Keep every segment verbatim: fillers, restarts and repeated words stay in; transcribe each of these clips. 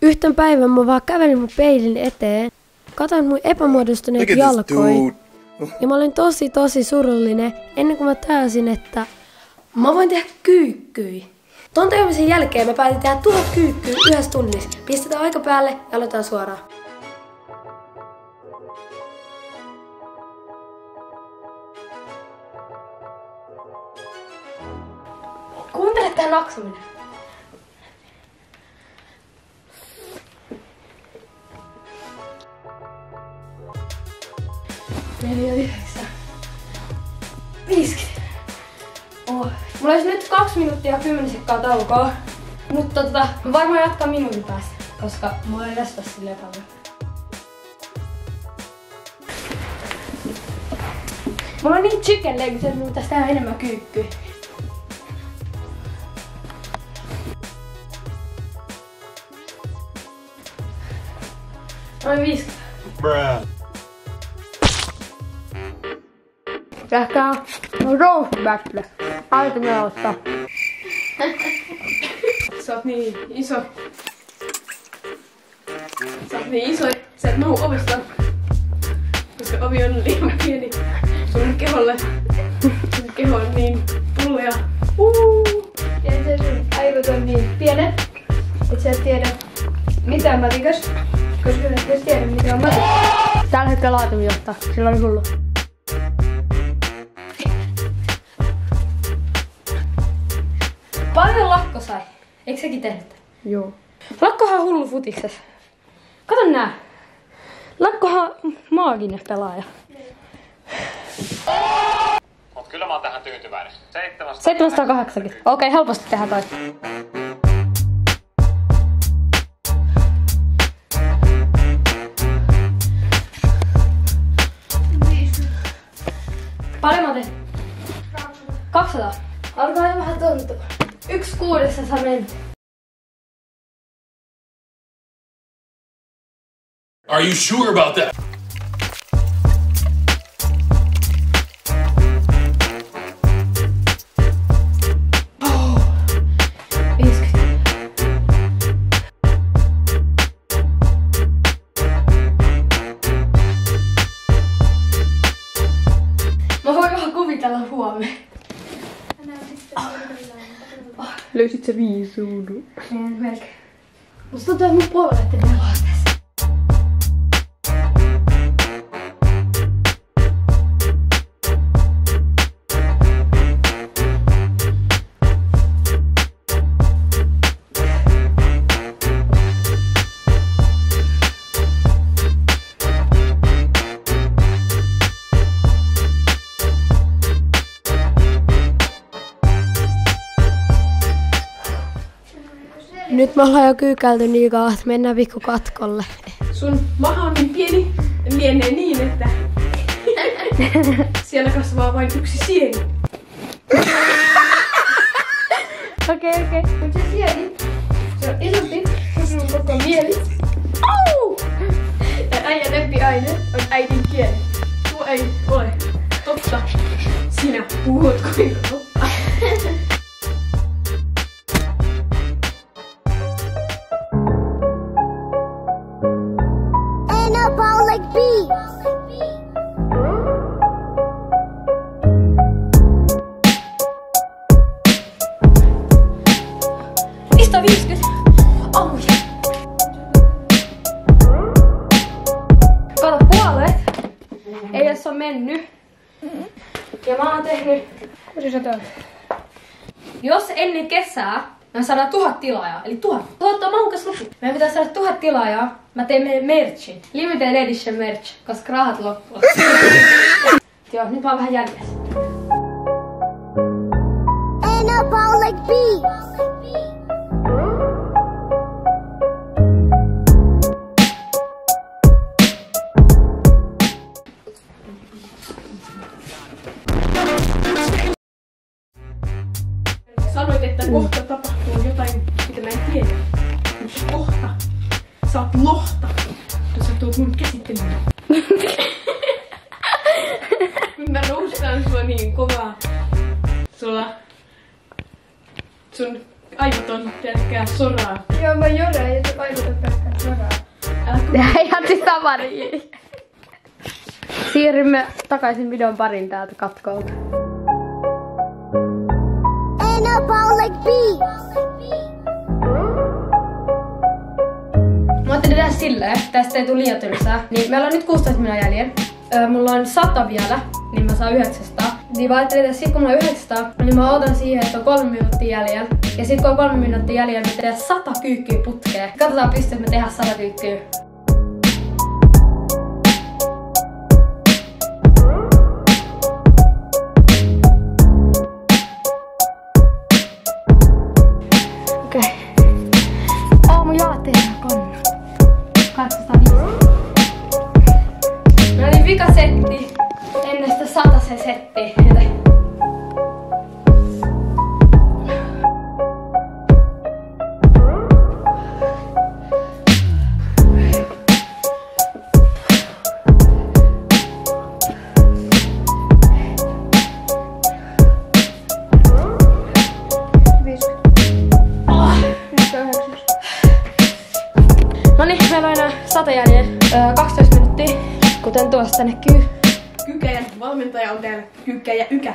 Yhten päivän mä vaan kävelin mun peilin eteen, katoin mun epämuodostuneet jalkoi. Ja mä olin tosi tosi surullinen ennen kuin mä täysin, että mä voin tehdä kyykkyi. Ton teemisen jälkeen me päätin tehdä tuhat kyykkyä yhdessä tunnissa. Pistetään aika päälle ja aloitetaan suoraan. Kuuntele tää naksuminen. Neljä, yhdeksän. Viisikymmentä. Oh. Mulla olisi nyt kaksi minuuttia ja kymmenen sekkaa taukoa. Mutta tota, mä varmaan jatkan minuutin päästä, koska mulla ei restaa silleen paljon. Mulla on niin chicken legs, että mun pitäisi tehdä enemmän kyykkyä. Noin viisikymmentä. Bruh. Tästä on roast battle. Aita nelostaa. Sä oot niin iso. Sä oot niin iso, sä et mahu ovesta. Koska ovi on liian pieni sun keholle. Sun keho on niin pullea. Uuu. Ja se sun aivot on niin pienet, et sä et tiedä mitään matikas. Koska sä et tiedä mitä on matikas. Tällä hetkellä laatumi johtaa. Sillä oli hullu. Paljon Lakko sai. Eikö sekin tehnyt? Joo. Lakkohan on hullu futiksessa. Kato nää. Lakkohan on maaginen pelaaja. Mut kyllä mä oon tähän tyytyväinen. seitsemänsataakahdeksankymmentä. Okei, okay, helposti tehdään toi. Paljon mä tein? kaksisataa. Alkaa jo vähän tuntua. Yksi kuudessa saa mennä. Are you sure about that? Oh. viisikymmentä. Mä voin vähän kuvitella huomenna. Löysit sä viisuudun? En melkein. Musta tuntuu, että mun puolet ei vielä tässä. Nyt me ollaan jo kyykäilty niin kauan, että mennään pikku katkolle. Sun maha on niin pieni, lienee niin, että siellä kasvaa vain yksi sieni. Okei, okei. Okay. Mut se sieni, se on isompi, se on koko mieli. Au! Ja äijän lempiaine on äidinkieli. Tuo ei ole totta. Sinä puhut kuin totta. Mistä viisikymmentä? Auja. Kato puolet. Ei edes ole mennyt. Ja mä oon tehnyt... Jos ennen kesää mä saadaan tuhat tilaajaa, eli tuhat. Tuhat on mahukas luku. Meidän pitää saada tuhat tilaajaa. Mä teen merchin. Limited edition merch, koska rahat loppuu. Joo, nyt mä oon vähän jäljessä. Anabolic beats. Sanoit, että kohta tapahtuu jotain, mitä mä en tiedä. Mutta kohta. Sä oot lohta. Ja sä tuut mun käsittelyyn. Kun mä roustaan sua niin kovaa. Sulla... Sun aivot on pelkkää soraa. Joo, mä joreen ja se aivot on pelkkää Ihan siis samani. Siirrymme takaisin videon parin täältä katkolta. Anabolic beats. Mä ajattelin tehdä silleen, tästä ei tule liian tylsää. Niin meillä on nyt kuusitoista minuuttia jäljellä. Öö, mulla on sata vielä, niin mä saan yhdeksänsataa. Niin mä ajattelin, että sit kun mulla on yhdeksänsataa, niin mä otan siihen, että on kolme minuuttia jäljellä. Ja sit kun on kolme minuuttia jäljellä, me tehdään sata kyykkyä putkeen. Katsotaan pystyykö me tehdä sata kyykkyä. Okei. Okay. Oh, mun jalat tehdään konna. kahdeksansataaviisi. No niin, vika setti. Ennen sitä satasen settiä. Noniin, meillä on enää sata jäljellä. Öö, kaksitoista minuuttia, kuten tuosta näkyy. Kykäjän valmentaja on täällä Kykkäjä Ykä.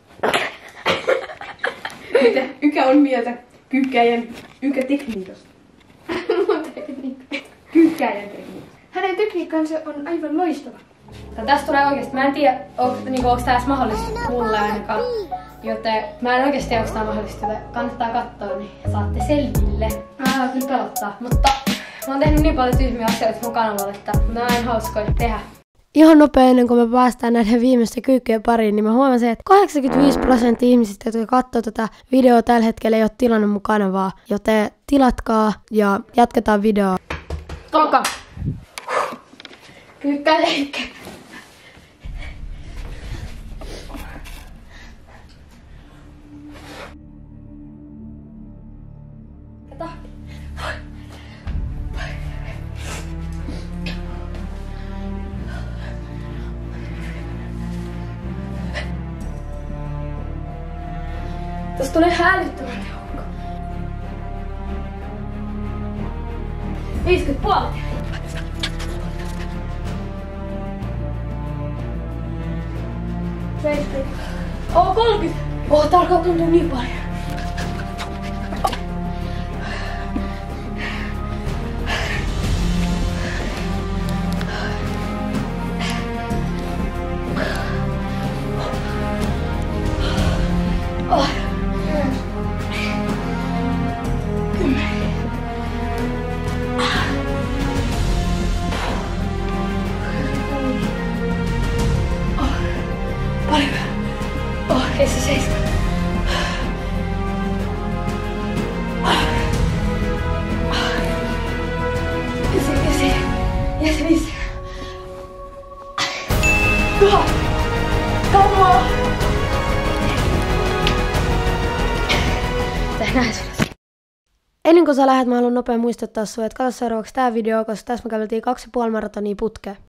Mitä Ykä on mieltä Kykkäjän Ykä-tekniikasta? Mun tekniikka. Kykkäjän tekniikka. Hänen tekniikkansa on aivan loistava. Ja tästä tulee oikeesti, mä en tiedä, onko niinku, tää edes mahdollista mulle ainakaan. Joten mä en oikeesti tiedä, onko tää mahdollista, joten kannattaa katsoa, niin saatte selville. Mä kyllä pelottaa, mutta mä oon tehnyt niin paljon tyhmiä asioita mun kanavalla, että mä en hauskoja tehdä. Ihan nopea ennen kuin me päästään näiden viimeisten kyykkyjen pariin, niin mä huomasin, että kahdeksankymmentäviisi prosenttia ihmisistä, jotka katsoo tätä videoa tällä hetkellä, ei ole tilannut mun kanavaa. Joten tilatkaa ja jatketaan videoa. Toka! Kyykkäleikkä! Tahti! Tästä tulee hälyttävän joukko. viisikymmentä puolet. seitsemänkymmentä. Oo, kolmekymmentä. Oo, tää alkaa tuntua niin paljon. Oh. Paljon. Oh, kesti seitsemän. Ysi, ysi. Yes, viisi. Tuhat. Kauan. Tehdään sulle. Ennen kuin sä lähdet, mä haluan nopea muistuttaa sua, että katso seuraavaksi tää video, koska tässä me käveltiin kaksi ja puoli maratonia putkeen.